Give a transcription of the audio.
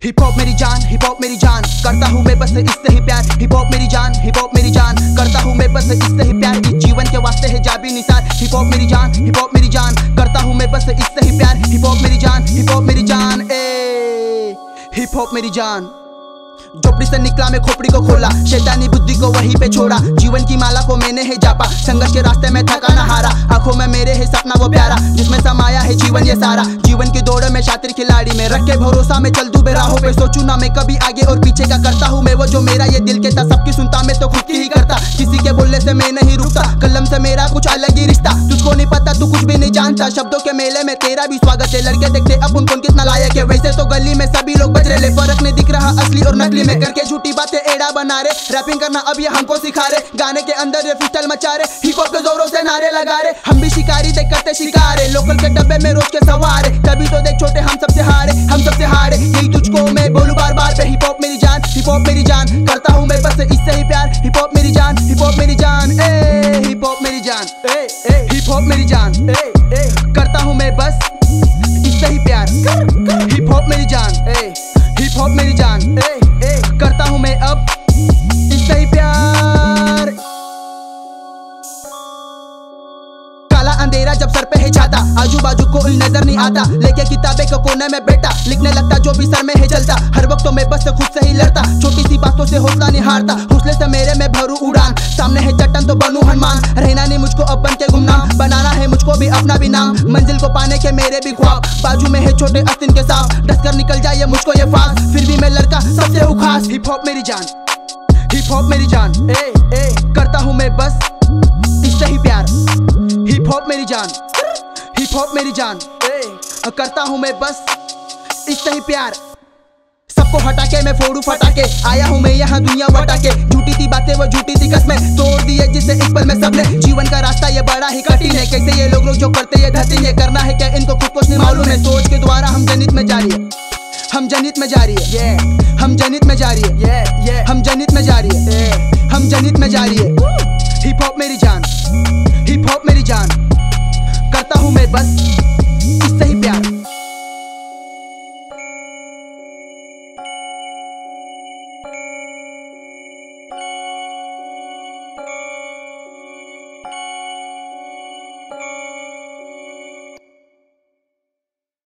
Hip hop मेरी जान, hip hop मेरी जान, करता हूँ मैं बस इससे ही प्यार। हिप हॉप मेरी जान, हिप हॉप मेरी जान, करता हूँ मैं बस इससे ही प्यार। इस जीवन के वास्ते है जाबी निसार। हिप हॉप मेरी जान, हिप हॉप मेरी जान, करता हूँ मैं बस इससे ही प्यार। हिप हॉप मेरी जान, हिप हॉप मेरी जान, हिप हॉप मेरी जान। झोपड़ी से निकला मैं खोपड़ी को खोला, शैतानी बुद्धि को वहीं पे छोड़ा। जीवन की माला को मैंने है जापा, संघर्ष के रास्ते में थका ना हारा। आंखों में मेरे है सपना वो प्यारा, जिसमें समाया है जीवन ये सारा। जीवन की दौड़ में शातिर खिलाड़ी में रख के भरोसा में चल दूं बेराहों पे। सोचूं ना मैं कभी आगे और पीछे का, करता हूँ मैं वो जो मेरा ये दिल के था। सबकी सुनता मैं तो खुद की ही करता, किसी के बोलने से मैं नहीं रुकता। कलम से मेरा कुछ अलग ही रिश्ता, तुझको नहीं पता तू कुछ भी नहीं जानता। शब्दों के मेले में तेरा भी स्वागत है। लड़के देखते अब उनको कितना लायक है, वैसे तो गली में सभी लोग बज रहे। फर्क नहीं दिख रहा असली और नकली में, करके झूठी बातें एड़ा बना रहे। रैपिंग करना अब ये हमको सिखा रहे, गाने के अंदर ये फ्रीस्टाइल मचा रहे। हिप हॉप के जोरों से नारे लगा रहे, हम भी शिकारी देख करते शिकारे। लोकल के डब्बे में रोज के सवारे, तभी तो देख छोटे हम सबसे हारे, हम सबसे हारे। यही तुझको मैं बोलूं बार बार पे, हिप हॉप मेरी जान, हिप हॉप मेरी जान, करता हूं मैं बस इससे ही प्यार। हिप हॉप मेरी जान, हिप हॉप मेरी जान, हिप हॉप मेरी जान, हिप हॉप मेरी जान, करता हूं मैं बस इससे ही प्यार। हिप हॉप मेरी जान, हिप हॉप मेरी जान, करता हूं मैं अब इससे ही प्यार। काला अंधेरा जब सर पे है छाता, आजू बाजू कोई नजर नहीं आता। लेके किताबें को कोने में बैठा, लिखने लगता जो भी सर में है चलता। हर वक्त तो मैं बस खुद से ही लड़ता, छोटी सी बातों से हौसला नहीं हारता। हौसले से मेरे में भरू उड़ान, सामने है चट्टान तो बनूं हनुमान। रहना नहीं मुझको अब बन के गुमनाम, बनाना है मुझको भी अपना भी नाम। मंजिल को पाने के मेरे भी ख्वाब, बाजू में है छोटे अस्तिन के सांप। डस कर निकल जाए मुझको ये फास, फिर भी मैं लड़का सबसे हूँ खास। हिप हॉप मेरी जान, हिप हॉप मेरी जान, करता हूँ मैं बस इससे ही प्यार। हिप हॉप मेरी जान, हिप हॉप मेरी जान, करता हूँ मैं बस इससे ही प्यार। सबको हटा के मैं फोड़ू फटाके, आया हूँ मैं यहाँ दुनिया बटा के। झूठी थी बातें वो झूठी थी कसमें, तोड़ दिए जिससे एक पल में सबने। जीवन का रास्ता ये बड़ा ही कठिन है, कैसे ये लोग जो करते ये धरती है। करना है क्या इनको खुद कुछ नहीं मालूम है। सोच के द्वारा हम जनित में जारी है, हम जनित में जारी है, हम जनित में जारी है, हम जनित में जारी है, हम जनित में जारी है। हिप हॉप मेरी जान, हिप हॉप मेरी जान, करता हूँ मैं बस इससे ही प्यार।